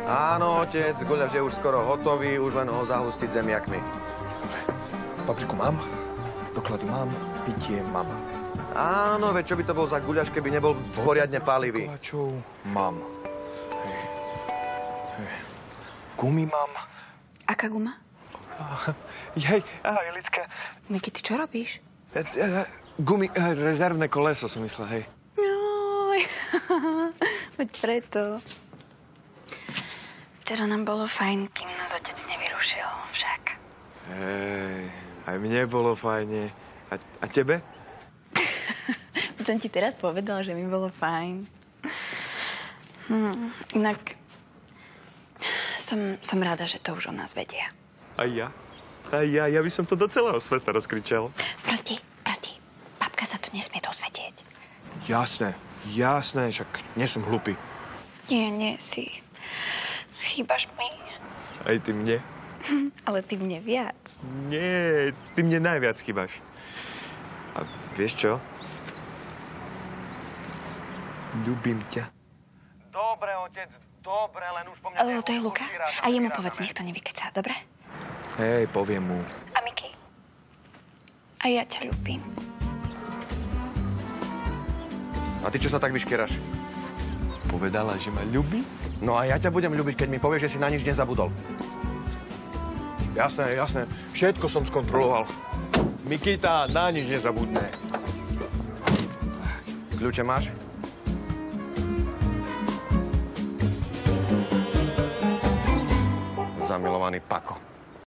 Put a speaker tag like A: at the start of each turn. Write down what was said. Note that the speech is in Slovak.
A: Áno, otec, guľaš je už skoro hotový, už len ho zahustiť zemiakmi.
B: Dobre. Papriku mám, doklady mám, pitie mám.
A: Áno, veď čo by to bol za guľaš, keby nebol poriadne palivý.
B: Koláčov mám. Gumy mám.
C: Aká guma?
B: Ahoj, Lidka.
C: Miky, ty čo robíš?
B: Gumy, rezervné koleso som myslel, hej.
C: Joj, veď preto. Včera nám bolo fajn, kým nás otec nevyrušil, však.
B: Hej, aj mne bolo fajne. A tebe?
C: Som ti teraz povedal, že mi bolo fajn. Inak som rada, že to už o nás vedia.
B: Aj ja. Ja by som to do celého sveta rozkričal.
C: Prosti, babka sa tu nesmie dozvedieť.
B: Jasné, však nie som hlupý.
C: Nie si. Chýbaš mi.
B: Aj ty mne?
C: Ale ty mne viac.
B: Nie, ty mne najviac chýbaš. A vieš čo? Ľúbim ťa.
A: Dobre, otec, dobre, len už po mne...
C: To je Luka. A jemu povedz, nech to nevykecá, dobre?
B: Hej, poviem mu.
C: A Miky? A ja ťa ľúbim.
A: A ty čo sa tak vyškieraš?
B: Povedala, že ma ľúbi?
A: No a ja ťa budem ľúbiť, keď mi povieš, že si na nič nezabudol.
B: Jasné. Všetko som skontroloval. Mikita na nič nezabudne.
A: Kľúče máš? Zamilovaný Pako.